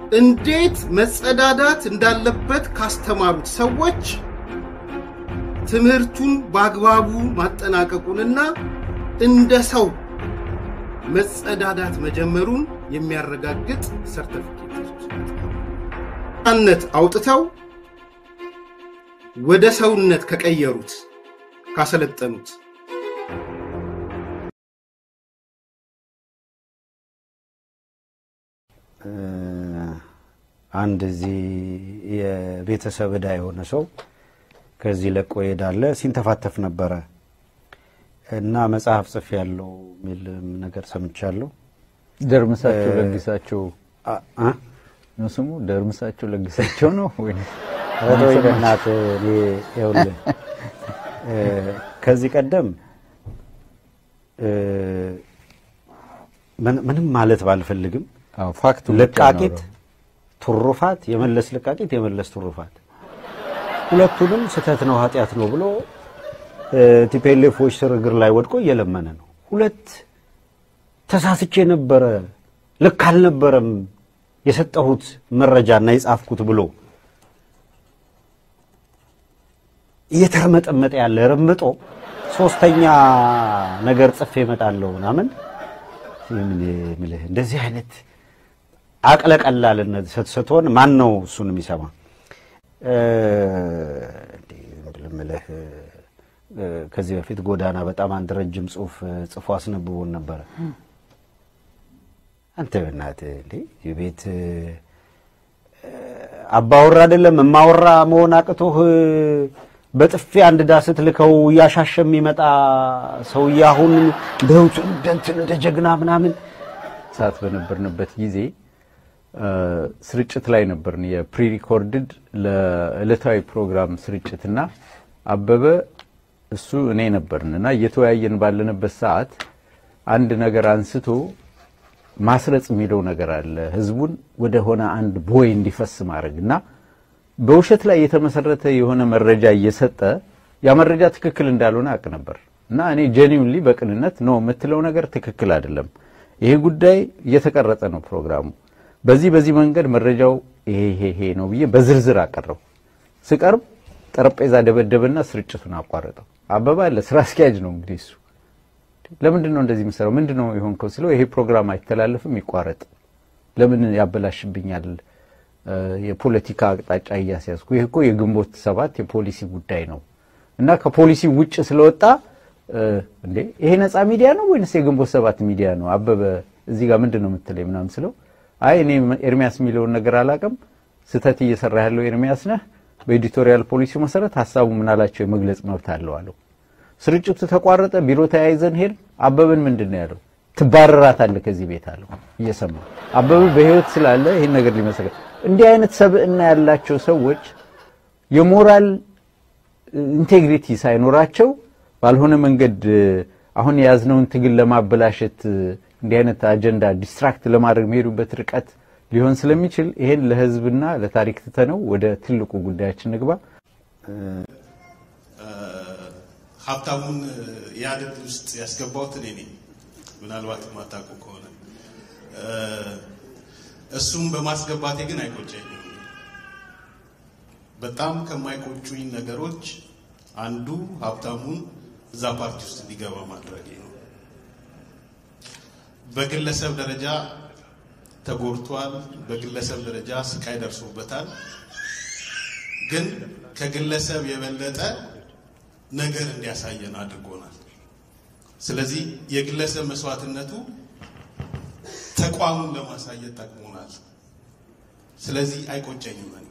እንዴት መጸዳዳት እንዳለበት ካስተማሩት ሰዎች ትምህርቱን በአግባቡ ማጠናቀቁንና እንደ ሰው መጸዳዳት መጀመሩን የሚያረጋግጥ ሰርቲፊኬት አንነት አውጥተው ወደ ሰውነት ከቀየሩት ካሰለጠኑት አንድ እዚህ የቤተሰብ ዕዳ የሆነ ሰው ከዚህ ለቆ ይሄዳል ሲንተፋተፍ ነበር እና መጽሐፍ ጽፍ ያለው ሚል ነገር ሰምቻለሁ ደርምሳቸው ለግሳቸው ነው ስሙ ደርምሳቸው ለግሳቸው ነው ወይ አረዶይ በእናት ይውል ከዚህ ቀደም ምንም ማለት ባልፈልግም ፋክቱ ለቃቂት ትሩፋት የመለስ ለቃቂት የመለስ ትሩፋት ሁለቱንም ስተት ነው ኃጢያት ነው ብሎ ቲፔሌፎች ስርግር ላይ ወድቆ እየለመነ ነው ሁለት ተሳስቼ ነበር ልክ አልነበረም የሰጠሁት መረጃና የጻፍኩት ብሎ እየተረመጠመጠ ያለ ረምጦ ሶስተኛ ነገር ጽፌ እመጣለሁ ምናምን የሚልህ እንደዚህ አይነት አቅለቀላልነት ስትሆን ማን ነው እሱን የሚሰማ እንደምልህ ከዚህ በፊት ጎዳና በጣም አንድ ረጅም ጽፎ አስነብቦን ነበር አንተ በእናት እንዴ የቤት አባወራ አይደለም ማወራ መሆን አቅቶህ በጥፊ አንድ ዳስት ልከው ያሻሸም ይመጣ ሰው ያሁን ደውት እንትን ደጀግና ምናምን ሳት በነበርንበት ጊዜ ስርጭት ላይ ነበርን የፕሪ ሪኮርድድ ለዕለታዊ ፕሮግራም ስርጭትና አበበ እሱ እኔ ነበርንና እየተወያየን ባለንበት ሰዓት አንድ ነገር አንስቶ ማስረጽ የሚለው ነገር አለ ህዝቡን ወደ ሆነ አንድ ቦይ እንዲፈስ ማድረግና በውሸት ላይ የተመሰረተ የሆነ መረጃ እየሰጠ ያ መረጃ ትክክል እንዳልሆነ አቅ ነበር እና እኔ ጄኒውንሊ በቅንነት ነው የምትለው ነገር ትክክል አይደለም ይሄ ጉዳይ እየተቀረጸ ነው ፕሮግራሙ በዚህ መንገድ መረጃው ይሄ ነው ብዬ በዝርዝር አቀረው ስቀርብ ጠረጴዛ ደበደበና ስርጭቱን አቋረጠው አበባ ለስራ አስኪያጅ ነው እንግዲህ እሱ ለምንድነው እንደዚህ መሰረው ምንድነው ይሆንከው ሲለው ይሄ ፕሮግራም አይተላለፍም ይቋረጥ ለምን ያበላሽብኛል የፖለቲካ አቅጣጫ ያያስያዝኩ ይሄ እኮ የግንቦት 7 የፖሊሲ ጉዳይ ነው እና ከፖሊሲ ውጭ ስለወጣ እንዴ ይሄ ነፃ ሚዲያ ነው ወይስ የግንቦት 7 ሚዲያ ነው አበበ እዚህ ጋር ምንድነው የምትለኝ ምናምን ስለው አይ እኔ ኤርሚያስ ሚሊዮን ነገር አላቀም ስተት እየሰራ ያለው ኤርሚያስ ነህ በኤዲቶሪያል ፖሊሲ መሰረት ሐሳቡ ምን አላቸው የመግለጽ መብት አለው አለው ስርጭቱ ተቋረጠ ቢሮ ተያይዘን ሄድ አበበን ምንድነው ያለው ትባረራታለህ ከዚህ ቤት አለው እየሰማ አበበ በህይወት ስላለ ይሄን ነገር ሊመሰከር እንዲህ አይነት ሰብእና ያላቸው ሰዎች የሞራል ኢንቴግሪቲ ሳይኖራቸው ባልሆነ መንገድ አሁን ያዝነውን ትግል ለማበላሸት እንዲህ አይነት አጀንዳ ዲስትራክት ለማድረግ መሄዱበት ርቀት ሊሆን ስለሚችል ይሄን ለህዝብና ለታሪክ ተተነው ወደ ትልቁ ጉዳያችን ንግባ ሀብታሙን ያድል ውስጥ ያስገባውት እኔ ነኝ ምናልባት ማታውቁ ከሆነ እሱም በማስገባቴ ግን አይቆጨኝም በጣም ከማይቆጩኝ ነገሮች አንዱ ሀብታሙን እዛ ፓርቲ ውስጥ ሊገባ ማድረግ ነው በግለሰብ ደረጃ ተጎርቷል በግለሰብ ደረጃ ስቃይ ደርሶበታል ግን ከግለሰብ የበለጠ ነገር እንዲያሳየን አድርጎናል ስለዚህ የግለሰብ መስዋዕትነቱ ተቋሙን ለማሳየት ጠቅሞናል ስለዚህ አይቆጨኝም